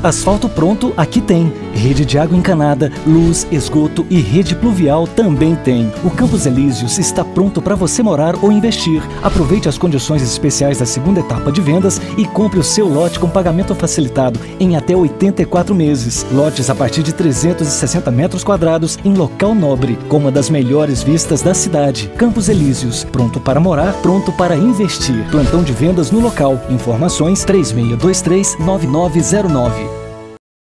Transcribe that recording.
Asfalto pronto aqui tem. Rede de água encanada, luz, esgoto e rede pluvial também tem. O Campos Elíseos está pronto para você morar ou investir. Aproveite as condições especiais da segunda etapa de vendas e compre o seu lote com pagamento facilitado em até 84 meses. Lotes a partir de 360 metros quadrados em local nobre, com uma das melhores vistas da cidade. Campos Elíseos, pronto para morar, pronto para investir. Plantão de vendas no local. Informações 3623-9909.